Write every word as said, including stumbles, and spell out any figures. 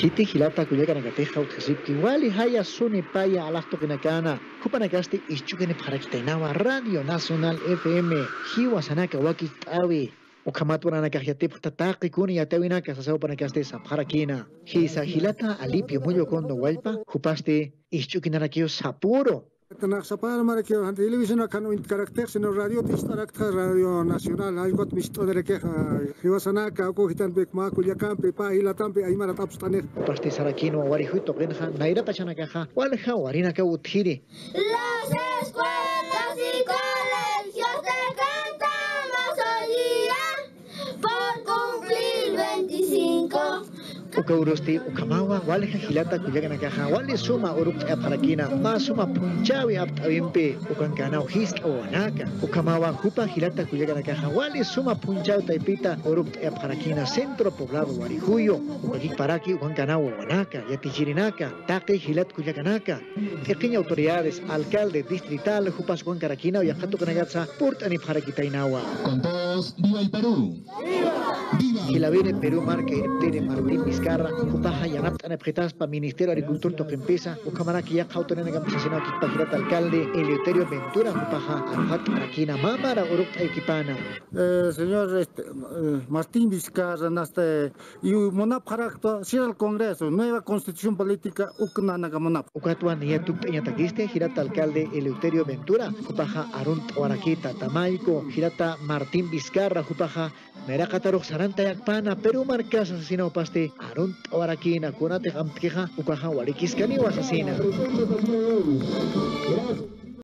Kiti hilata kuyaga nagateja utkasipki wali haya suni paya alakto kinakana kupanakasti ischukene parakitainawa Radio Nacional F M hiwa sanaka waki tawi ukamatwana nakahyatip tataki kuni yatawinaka sasaw panakaste sapharakina hisa hilata alipio muyo kondo walpa hupaste ischukinarakio sapuro. Tenak sapar mara que han televisión akan un karakter sino radio tistarak radio nacional ay got misto de que hiwasana ka ko hitan bek ma kulyakan pe pa hilatan pe ay mara tapstane Pasti sarakino wari huito genja naira pachana kaja walja warina ka uthiri. Las escuelas y colegios te cantamos hoy día por cumplir veinticinco. Ukaurosti ukamawa wale hilata kuyaga nakaja wale suma uruk parakina ma suma punchawi aptawimpe ukankana hisla wanaka ukamawa hupa hilata kuyaga nakaja wale suma punchawi taipita uruk parakina centro poblado warihuyo ukaki paraki ukankana wanaka yatichirinaka taqi hilat kuyaga naka pequeñas autoridades alcalde distrital hupas ukankarakina yajatu kanagatsa purtani parakitainawa con todos viva el Perú viva Hilavene Perú marque Tere Martín Vizcarra Kupaja Yanap Anepretas pa Ministerio de Agricultura to empieza Ukamaraki ya Kautonen Gamsasino aquí Pajirat alcalde Eleuterio Ventura Kupaja Arhat Arakina Mamara Uruk Equipana eh señor este eh, Martín Vizcarra naste y monap karakto si el Congreso nueva constitución política uknana gamonap Ukatuan ya tuk taquiste Girata alcalde Eleuterio Ventura Kupaja Arunt Oarakita Tamaico Girata Martín Vizcarra Kupaja Merakataruk Saranta Yakpana Perú marcas asesina paste Arunt Oarakina Kunate Amtkeja Ukaja Warikis Kani asesina